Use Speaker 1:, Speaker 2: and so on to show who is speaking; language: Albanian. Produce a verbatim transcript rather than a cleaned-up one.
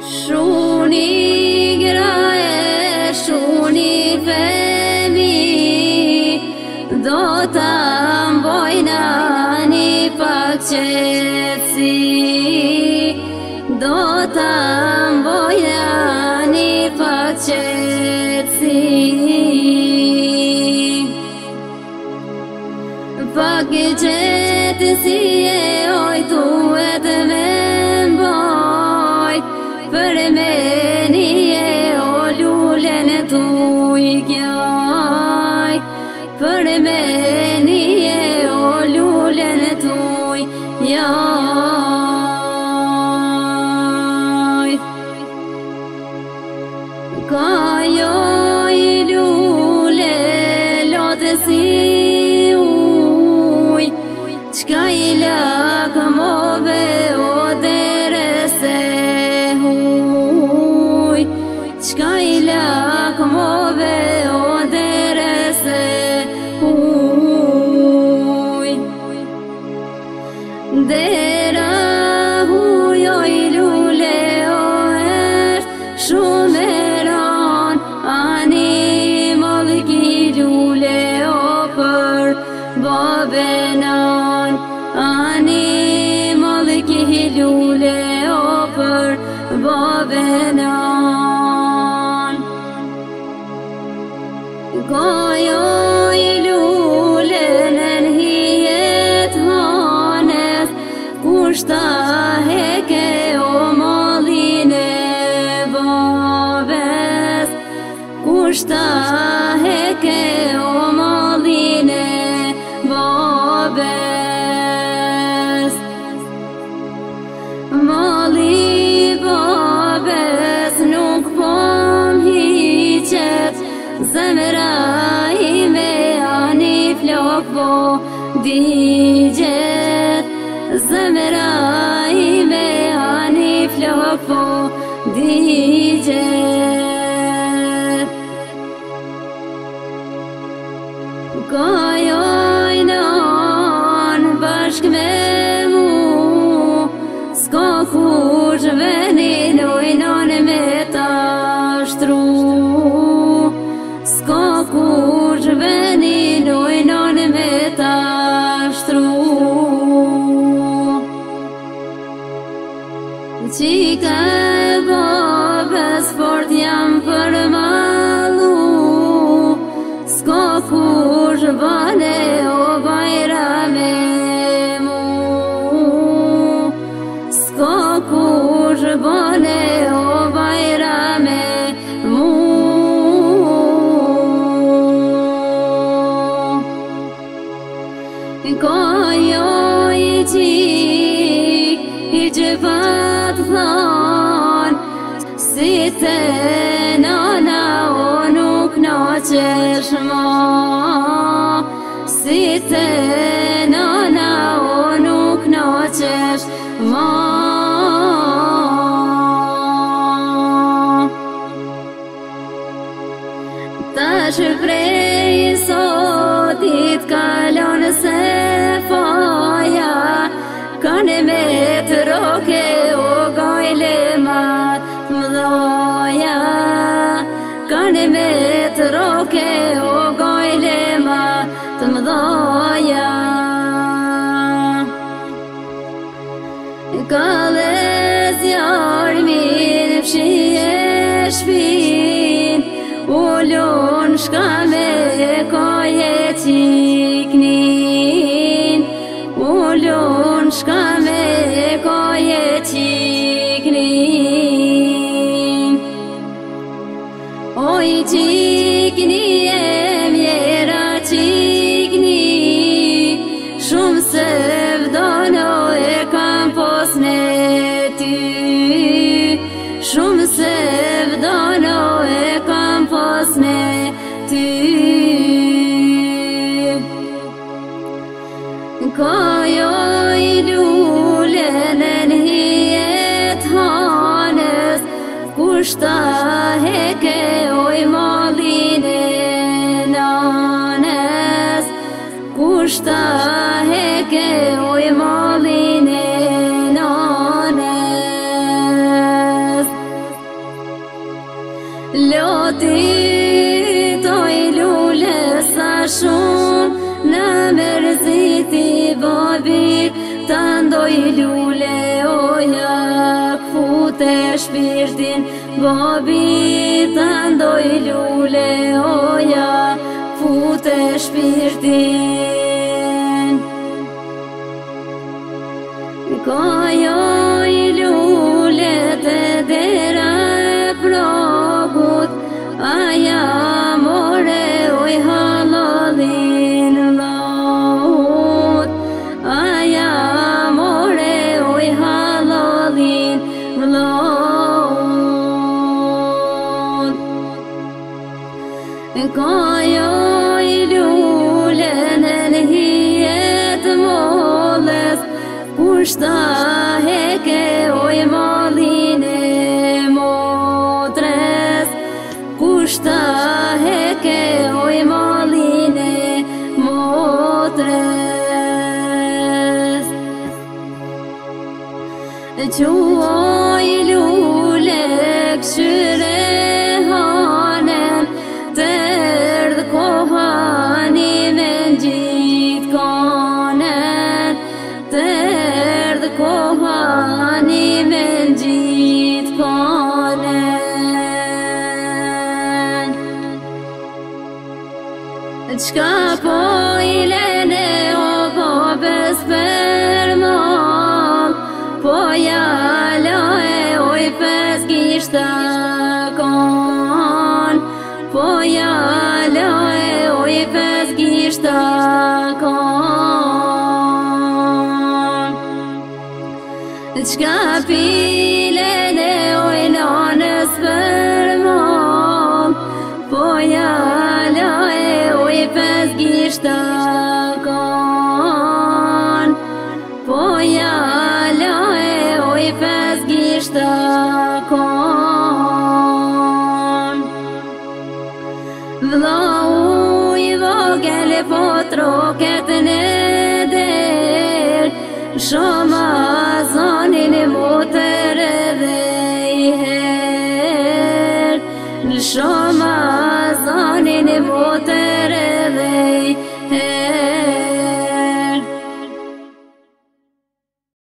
Speaker 1: Shuni grae, shuni femi, do ta mbojna një pak qetësi, do ta mbojna një pak qetësi. Pak qetësi e oj duhet me mboj, për meni e o lullen tuj kjoj, për meni e o lullen tuj joj. Ka joj lulle lotësi uj, qka i lakmove o derese huj, qka i lakmove o derese huj. Dera huj o i lule o esht shumë e ran, animal ki lule o për babenan, animal ki lule o për babenan. Kajo i lule në hijet hanes, kushta heke o malin e babes, kushta heke o malin e babes. Mali babes nuk pom hiqet, zemra ime ani flok po digjet, zemra ime ani flok po digjet. Kajoj nan bashk me mu, s'ka kush venin ojnan me ta shtru, s'ka kush venin ojnan me ta shtru. Qika e babes fort jam për malu, s'ka kush bane o bajra me mu, s'ka kush bane o bajra me mu. Kajo i qik i që pat than, si te nana o nuk na qesh ma, si te nana o nuk na qesh ma. Tash prej sotit kalon se faja, kanë me të roke o gajle mat mdoja, kanë me të roke o gajle mat mdoja. Kallez jarmin fshie shpin, ullun shka me kaje qiknin, ullun shka me kaje qiknin. Oj qikni e mjera qikni, shumë se vdano e kam posne ty, shumë se vdano e kam posne ty. Kajo i lule në hijet hanes, kushta heke oj malin e nanes, kushta heke oj malin e nanes. ti to i lule sa shumë në mërziti babit ta ndoj lule oja këfute shpirtin babit ta ndoj lule oja këfute shpirtin ka jo i lule të dera e progut aja more oj halalin laut aja more oj halalin laut ka jo i lule në hijet molles kushta heke oj malin e motres kushta heke oj malin e motres quoj lule këshyre hanen të erdh kohani me gjit kanen të erdh kohani me gjit kanen qka po i lene o babes për mal po jala e oj pes gishta kan po jala e oj pes gishta kan qka pilene oj nanës për mal po jala e oj pes gishta kan po jala e oj pes gishta kan vlau i vogel po troket në der shoma